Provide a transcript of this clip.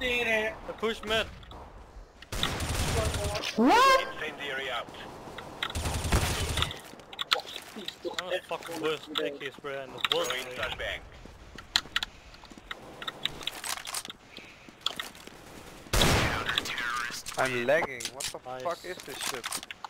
I push mid. What? Incendiary out. I'm the fucking worst AK sprayer in the world. Throwing flashbang. I'm lagging. What the Nice. fuck is this shit?